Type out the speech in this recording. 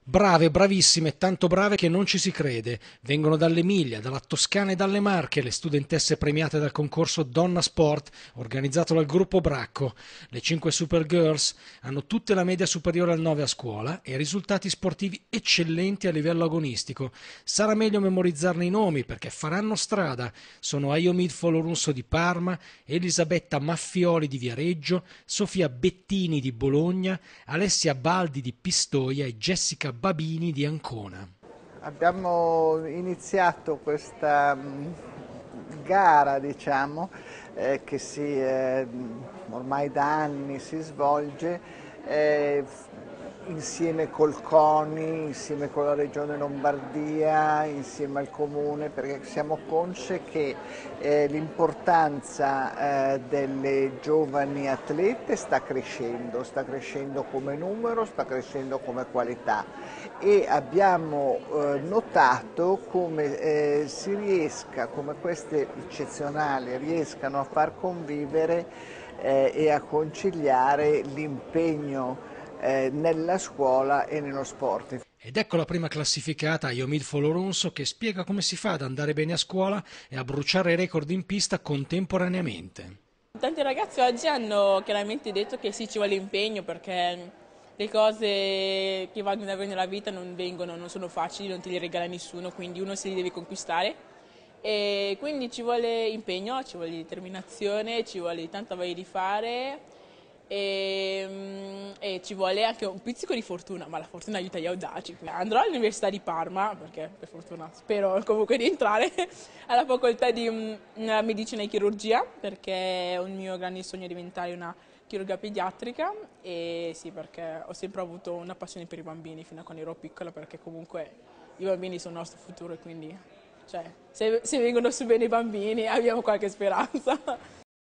Brave, bravissime, tanto brave che non ci si crede. Vengono dall'Emilia, dalla Toscana e dalle Marche le studentesse premiate dal concorso Donna Sport organizzato dal gruppo Bracco. Le 5 Supergirls hanno tutte la media superiore al 9 a scuola e risultati sportivi eccellenti a livello agonistico. Sarà meglio memorizzarne i nomi perché faranno strada. Sono Aiomid Folorusso di Parma, Elisabetta Maffioli di Viareggio, Sofia Bettini di Bologna, Alessia Baldi di Pistoia e Jessica Babini di Ancona. Abbiamo iniziato questa gara, diciamo, che ormai da anni si svolge insieme col CONI, insieme con la Regione Lombardia, insieme al Comune, perché siamo consci che l'importanza delle giovani atlete sta crescendo come numero, sta crescendo come qualità e abbiamo notato come come queste eccezionali riescano a far convivere e a conciliare l'impegno nella scuola e nello sport. Ed ecco la prima classificata, Iomid Foloronso, che spiega come si fa ad andare bene a scuola e a bruciare record in pista contemporaneamente. Tanti ragazzi oggi hanno chiaramente detto che sì, ci vuole impegno perché le cose che vanno avere nella vita non sono facili, non te le regala nessuno, quindi uno se li deve conquistare. E quindi ci vuole impegno, ci vuole determinazione, ci vuole tanta voglia di fare e ci vuole anche un pizzico di fortuna, ma la fortuna aiuta gli audaci. Andrò all'Università di Parma, perché per fortuna spero comunque di entrare alla facoltà di medicina e chirurgia, perché è un mio grande sogno diventare una chirurga pediatrica e sì, perché ho sempre avuto una passione per i bambini fino a quando ero piccola, perché comunque i bambini sono il nostro futuro e quindi cioè, se vengono su bene i bambini abbiamo qualche speranza.